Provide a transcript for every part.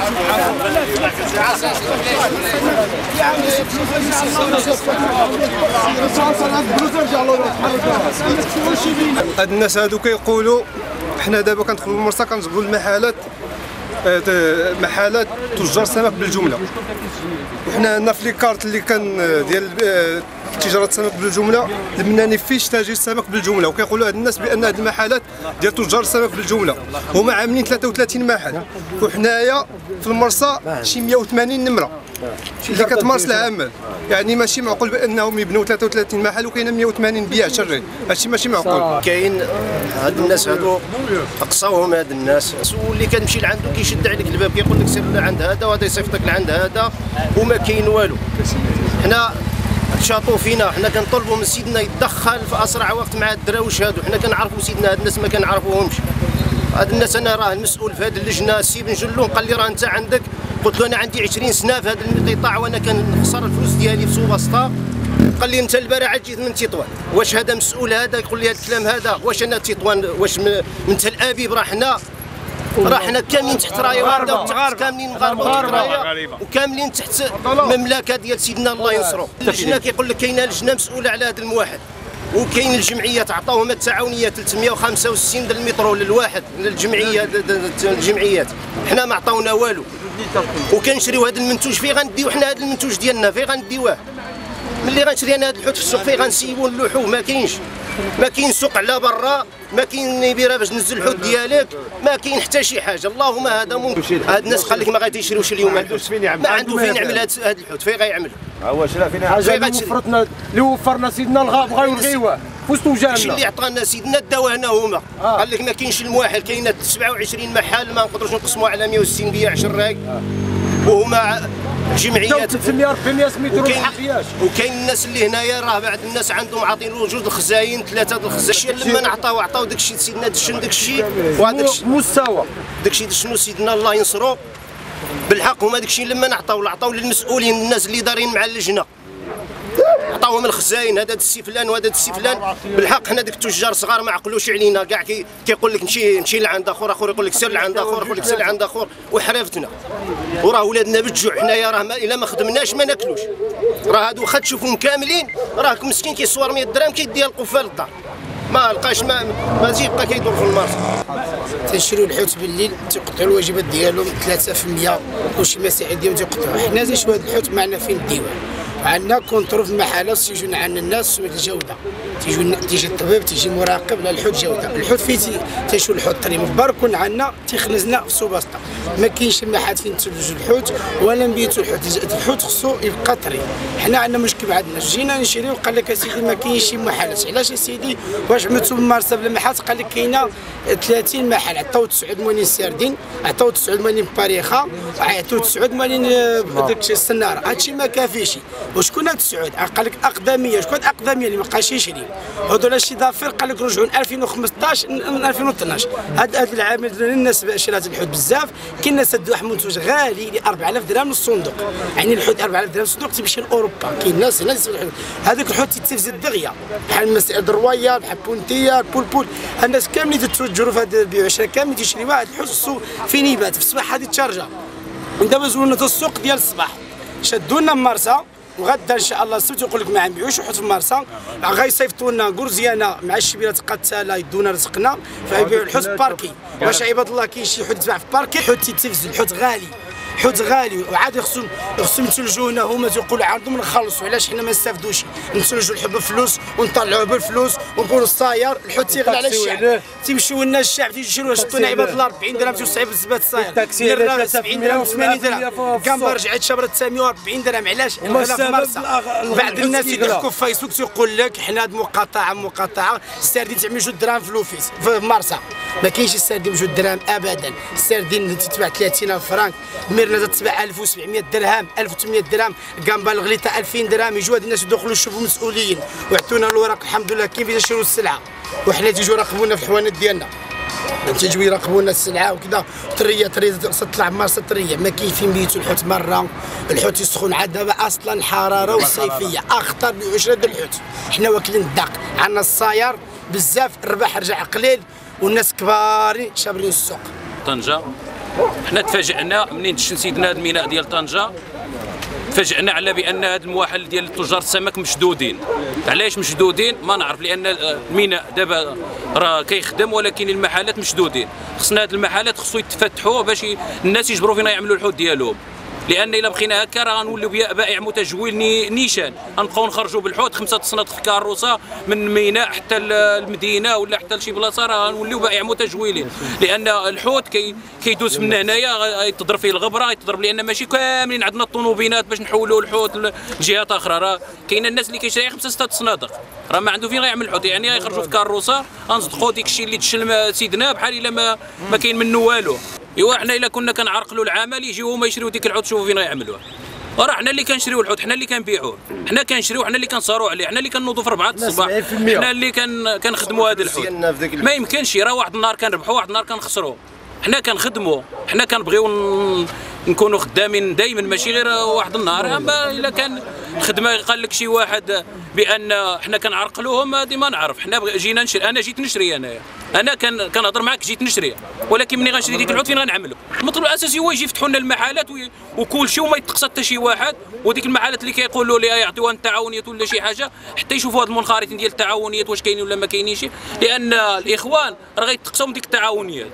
هاد الناس هادو كيقولوا حنا دابا كندخلوا للمرسى كنجبروا المحلات محلات تجار سمك بالجمله، وحنا عندنا في ليكارت اللي كان ديال تجاره السمك بالجمله المناني فيش تاجير السمك بالجمله، وكيقولوا هاد الناس بان هاد المحلات ديال تجار السمك بالجمله هما عاملين 33 محل، وحنايا في المرسى شي 180 نمره اللي كتمارس العمل، يعني ماشي معقول بانهم يبنوا 33 محل وكاين 180 بيع شري، هادشي ماشي معقول. كاين هاد الناس هادو اقصاوهم هاد الناس، واللي كتمشي لعندو كيشد عليك الباب كيقول لك سير لعند هذا وهذا يصيفطك لعند هذا وما كاين والو. حنا شاطوا فينا، حنا كنطلبوا من سيدنا يتدخل في اسرع وقت مع الدراوش هادو، حنا كنعرفوا سيدنا هاد الناس ما كنعرفوهمش. هاد الناس انا راه المسؤول في هاد اللجنه السي بن جلون قال لي راه انت عندك، قلت له انا عندي 20 سنه في هذا القطاع وانا كنخسر الفلوس ديالي في سوباسطا. قال لي انت البارح جيت من تطوان، واش هذا مسؤول هذا يقول لي هذا الكلام هذا؟ واش انا تطوان واش من تل ابيب راه حنا كاملين تحت رايه واحده، كاملين مغاربه وكاملين تحت مملكه ديال سيدنا الله ينصرو. اللجنه كيقول لك كاينه لجنه مسؤوله على هذا المواحد، وكاين الجمعيات عطاوهم التعاونيه 365 ديال المترو للواحد الجمعيات، حنا ما عطاونا والو. وكنشريو هذا المنتوج فين غنديو حنا هذا المنتوج ديالنا فين غنديوه؟ ملي غنشري انا هذا الحوت في السوق فين غنسيبو نلوحوه؟ ما كاين سوق على برا، ما كاين نيبيره باش تنزل الحوت ديالك، ما كاين حتى شي حاجه. اللهم هذا ممكن هاد الناس قال لك ما غادي يشريوش اليوم الحوت، ما عنده فين يعمل هذا الحوت، فين غيعمل؟ واش راه فين حاجه اللي وفرنا سيدنا بغاو يلغيوه وسط وجهنا. داكشي اللي عطانا سيدنا داوه هنا هما، قال لك ما كاينش المواحل، كاينه 27 محل ما نقدروش نقسموها على 160 بياع شراي، وهما جمعيات 300 400 متر الحقياش. وكاين الناس اللي هنايا راه بعض الناس عندهم عاطين جوج الخزاين 3 الخزاين، لما عطاو داكشي سيدنا دشن داكشي وهذاكشي مستوى داكشي شنو سيدنا الله ينصرو بالحق. هما داكشي لما عطاو للمسؤولين الناس اللي دارين مع اللجنه، عطاوهم الخزاين هذا السي فلان وهذا السي فلان. بالحق حنا ديك التجار صغار ما عقلوش علينا كاع، كيقول لك نمشي لعند اخر يقول لك سير لعند اخر، يقول لك سير لعند اخر، وحرفتنا. وراه ولادنا بالجوع حنايا، راه الا ما خدمناش ما ناكلوش. راه هادو واخا تشوفهم كاملين راه مسكين كيصور 100 درهم كيديها القفه للدار، ما لقاش ما زيد بقى كيدور في المارشي. تنشريو الحوت بالليل تيقطعوا الوجبات ديالهم 3% وشي مساعد ديالهم تيقطعوا. حنا تنشريو هذا الحوت معنا فين نديوه؟ عندنا كونترول في المحلات تيجيو عندنا الناس الجوده، تيجي الطبيب تيجي مراقب للحوت جوده. الحوت فين تيشوف الحوت طري مبارك عندنا تيخنزنا في سوباسطا، ما كاينش محل فين تلوجوا الحوت ولا نبيتوا الحوت. الحوت خصو يبقى طري. حنا عندنا مشكل مع الناس، جينا نشريو قال لك اسيدي ما كاينش شي محلات. علاش اسيدي؟ واش عملتوا بالمارسه بلا محلات؟ قال لك كاينه 30 محل، عطاو 9 مليون سردين، عطاو 9 مليون باريخه، عطاو 9 مليون داك السناره. هادشي ما كافيش. وشكون هاد السعود؟ قال لك اقدميه، شكون اقدميه اللي ما بقاش يشري؟ هذول شي ضافير قال لك رجعوا 2015 2012. هاد العام الناس شرات الحوت بزاف، كاين ناس داو واحد المنتوج غالي ل 4000 درهم للصندوق، يعني الحوت 4000 درهم للصندوق تيمشي لاوروبا. كاين ناس هنا هذاك الحوت تيتفزد دغيا بحال مسائل الروايه بحال بونتيا بول. الناس كاملين تتوجروا في هذا البيع والشراء، كاملين تيشريو واحد الحوت خصو فين يبات؟ في الصباح هذه تشارجا. ودابا زولنا السوق ديال الصباح، شدوا لنا مارسه، وغدا ان شاء الله السبت يقول لك ما نبيعوش الحوت في مارسه، غيصيفطوا لنا قرزيانه مع الشبيرات قتاله يدونا رزقنا، فيبيعوا الحوت باركي. واش عباد الله كاين شي حوت يتباع في باركي؟ حوت تيتفز، الحوت غالي، حوت غالي، وعاد خصهم يتلجوا هنا هما تيقولوا عندهم نخلصوا. علاش حنا ما نستافدوش؟ نتلجوا الحوت بفلوس ونطلعوه بالفلوس ونقولوا الصاير الحوت تيغلى على الشعب، تيمشيو لنا الشعب تيشريوه يشطونا عباد الله 40 درهم توسعي بالزبات الصاير 70 درهم 80 درهم. كامبا رجعت شبرت 140 درهم. علاش؟ غلا في مرسى. بعض الناس يضحكوا في فيسبوك تيقول لك حنا هاد مقاطعه السردين تعمل 2 درهم في لوفيس في مرسى. ما كاينش السردين ب 2 درهم ابدا. السردين تتباع 30,000 فرانك، ميرنا تتباع 1700 درهم 1800 درهم، كامبا الغليطه 2000 درهم. يجوا هاد الناس يدخلوا يشوفوا مسؤولين ويعطونا الوراق الحمد لله كاين فين نشريو السلعه، وحنا تيجوا يراقبونا في الحوانت ديالنا، تيجوا يراقبونا السلعه وكذا. طريه تطلع مارسه طريه، ما كاين فين بيتو الحوت مره. الحوت يسخن عاد دابا اصلا الحراره والصيفيه اخطر من 10 د الحوت. حنا واكلين الداق، عندنا الصاير بزاف، الرباح رجع قليل والناس كبارين شابرين السوق. طنجه حنا تفاجئنا منين سيدنا هذا الميناء ديال طنجة، تفاجئنا على بان هذا المواحل ديال تجار السمك مشدودين. علاش مشدودين؟ ما نعرف، لان الميناء دابا راه كيخدم ولكن المحلات مشدودين. خصنا هاد المحلات خصو يتفتحوا باش الناس يجبروا فينا يعملوا الحوت ديالهم، لان الا بقينا هكا راه غنوليو بائع متجول نيشان، غنبقاو نخرجوا بالحوت 5 تصنيط في الكاروسه من ميناء حتى المدينه ولا حتى لشي بلاصه، راه غنوليو بائع متجولين، لان الحوت كيدوز من هنايا يتضرب فيه الغبره، يتضرب، لان ماشي كاملين عندنا الطونوبينات باش نحولوا الحوت لجهات اخرى. راه كاين الناس اللي كيشري 5 6 صنادق، راه ما عنده فين غيعمل الحوت، يعني غيخرجوا في كاروسه غنصدقوا ديك الشيء اللي تشل سيدنا بحال الا ما كاين منه والو. ايوا حنا الا كنا كنعرقلوا العمل يجيو هما يشريو ديك الحوت، شوفوا فين غيعملوا. راه حنا اللي كنشريو الحوت، حنا اللي كنبيعوه، حنا كنشريو، حنا اللي كنصاروا عليه، حنا اللي كنوضوا في 4 الصباح، حنا اللي كنخدموا هذا الحوت. ما يمكنش، راه واحد النهار كنربحوا واحد النهار كنخسروا. حنا كنخدموا، حنا كنبغيو نكونوا خدامين دائما، ماشي غير واحد النهار. اما الا كان الخدمه قال لك شي واحد بان حنا كنعرقلوهم، هذه ما نعرف. حنا جينا نشري، انا جيت نشري، انا كنهضر معاك جيت نشري، ولكن ملي غنشري ديك الحوت فين غنعملوا؟ المطلب الاساسي هو يجي يفتحوا لنا المحلات وكل شيء وما يتقصد حتى شي واحد، وديك المحلات اللي كيقولوا لي يعطيوها التعاونيات ولا شي حاجه، حتى يشوفوا هاد المنخرطين ديال التعاونيات واش كاينين ولا ما كاينينش، لان الاخوان راه غيتقصوا من ديك التعاونيات.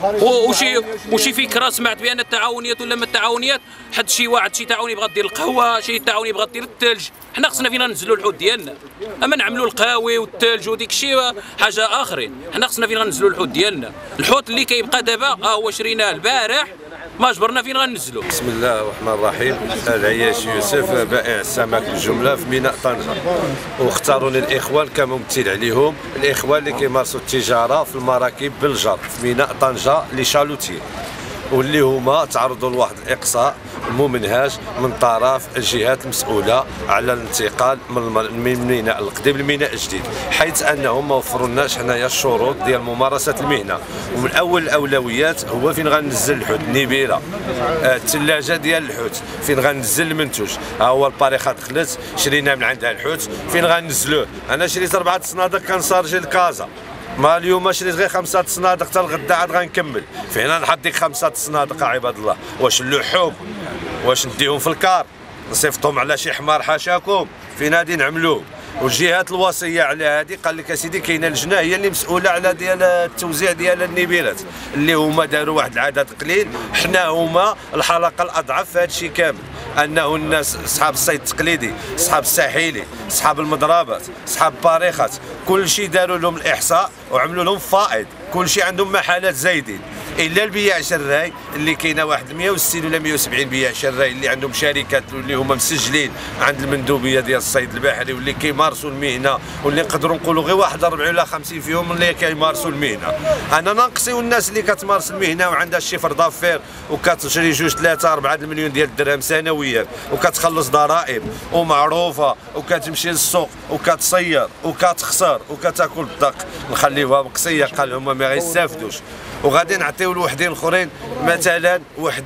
وشي فكره سمعت بان التعاونيات ولا ما التعاونيات، حد شي واحد شي تعاوني بغا دير القهوه، شي تعاوني بغا دير الثلج. حنا خصنا فينا ننزلوا الحوت ديالنا، اما نعملوا القهاوي والثلج وديك الشيء حاجه اخرين. حنا خصنا فينا ننزلوا الحوت ديالنا. الحوت اللي كيبقى دابا هو شريناه البارح، ما جبرنا فين غننزلوا. بسم الله الرحمن الرحيم. العياش يوسف، بائع السمك بالجمله في ميناء طنجة، واختاروني الاخوان كممثل عليهم، الاخوان اللي كيمارسوا التجاره في المراكب بالجر في ميناء طنجة لشالوتي، واللي هما تعرضوا لواحد الاقصاء ممنهج من طرف الجهات المسؤوله على الانتقال من ميناء القديم لميناء الجديد، حيث انهم ما وفروا لناش حنايا الشروط ديال ممارسه المهنه. ومن اول الاولويات هو فين غننزل الحوت، النبيله، الثلاجه ديال الحوت، فين غننزل المنتوج. ها هو الباريخه دخلت شرينا من عندها الحوت، فين غننزلوه؟ انا شريت 4 صنادق كنصارجي الكازا، ما اليوم شريت غير 5 صنادق حتى الغدا عاد غنكمل. فين نحط ديك 5 صنادق عباد الله؟ واش اللحوم واش نديهم في الكار نصيفطهم على شي حمار حاشاكم؟ فين غادي نعملوه؟ والجهات الوصيه على هذه قال لك اسيدي كاينه لجنه هي اللي مسؤوله على ديال التوزيع ديال النبيلات، اللي هما داروا واحد العدد قليل. حنا هما الحلقه الاضعف في هذا الشيء كامل، انه الناس اصحاب الصيد التقليدي، اصحاب الساحلي، اصحاب المضربات، اصحاب الباريخات، كل شيء داروا لهم الاحصاء وعملوا لهم فائض، كل شيء عندهم محلات زايدين، الا البياع شراي اللي كاينه واحد 160 ولا 170 بياع شراي اللي عندهم شركات اللي هما مسجلين عند المندوبيه ديال الصيد البحري، واللي كيمارسوا المهنه، واللي نقدروا نقولوا غير واحد 40 ولا 50 فيهم اللي كيمارسوا المهنه. انا ناقصيو الناس اللي كتمارس المهنه وعندها الشيفر دافير وكتشري 2 3 4 المليون ديال الدرهم سنويا، وكتخلص ضرائب ومعروفه، وكتمشي للسوق وكتصير وكتخسر وكتاكل الدق. نخليوها مقصيه، قال هما ما غيستافدوش، وغادي نعطيو لوحدين اخرين مثلا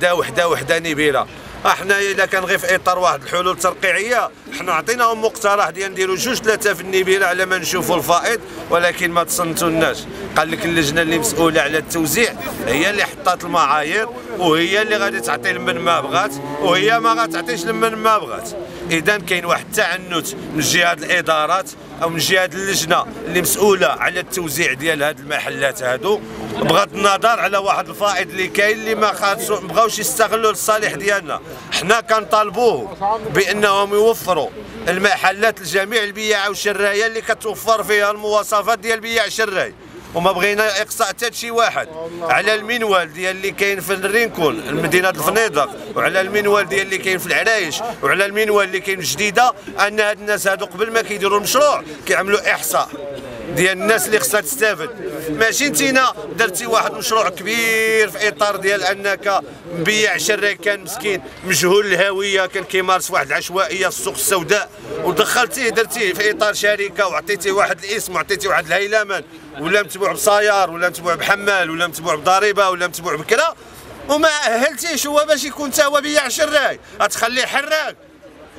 وحده نبيله. احنا الا كان غير في اطار واحد الحلول الترقيعيه، حنا عطيناهم مقترح ديال نديروا 2 3 في النبيله على ما نشوفوا الفائض، ولكن ما تصنتوناش. قال لك اللجنه اللي مسؤوله على التوزيع هي اللي حطات المعايير، وهي اللي غادي تعطي لمن ما بغات، وهي ما غاتعطيش لمن ما بغات. اذا كاين واحد التعنت من جهه الادارات او من جهه اللجنه اللي مسؤوله على التوزيع ديال هاد المحلات هادو، بغض النظر على واحد الفائض اللي كاين اللي ما بغاوش يستغلوا الصالح ديالنا. حنا كنطالبوه بانهم يوفروا المحلات لجميع البياع والشرايه اللي كتوفر فيها المواصفات ديال البياع الشراي، وما بغينا اقصاء حتى شي واحد على المنوال ديال اللي كاين في الرينكون المدينه الفنيدق، وعلى المنوال ديال اللي كاين في العرايش، وعلى المنوال اللي كاين في جديده. ان هاد الناس هادو قبل ما كيديروا المشروع كيعملوا احصاء ديال الناس اللي خصها تستافد. ماشي انتينا درتي واحد مشروع كبير في اطار ديال انك مبيع شراي كان مسكين مجهول الهويه، كان كيمارس واحد العشوائيه في السوق السوداء، ودخلتيه درتيه في اطار شركه وعطيتيه واحد الاسم وعطيتيه واحد الهيلمان، ولا متبوع بصيار ولا متبوع بحمال ولا متبوع بضريبه ولا متبوع بكرا، وما اهلتيش هو باش يكون تا هو بياع شراي، غتخليه حراق.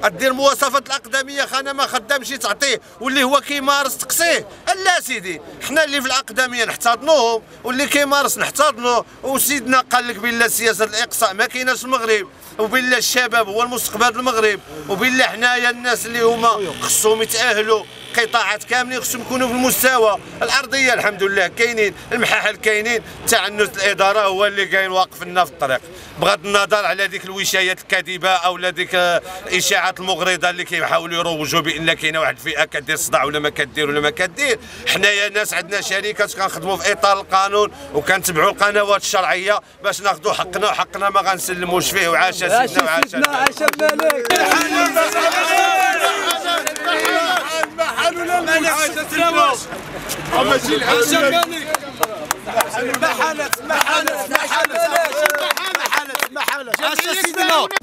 دير مواصفات الاقدميه خانه ما خدامش تعطيه واللي هو كيمارس تقصيه. لا سيدي حنا اللي في الاقدميه نحتضنوهم واللي كيمارس نحتضنوه. وسيدنا قال لك بلا سياسه الاقصاء ما كايناش في المغرب، وبلا الشباب هو المستقبل المغرب، وبلا حنايا الناس اللي هما خصهم يتاهلوا قطاعات كاملين خصهم يكونوا في المستوى. الارضيه الحمد لله كاينين، المحاحل كاينين، تعنت الاداره هو اللي كاين واقف لنا في الطريق بغض النظر على ديك الوشايات الكاذبه او لا ديك الاشاعات المغرضه اللي كيحاولوا يروجوا بان كاينه واحد الفئه كدير صداع ولا ما كدير ولا ما كدير. حنايا ناس عندنا شركات كنخدموا في اطار القانون وكنتبعوا القنوات الشرعيه باش ناخذوا حقنا، وحقنا ما غنسلموش فيه. وعاش سيدنا وعاش الملك. محالة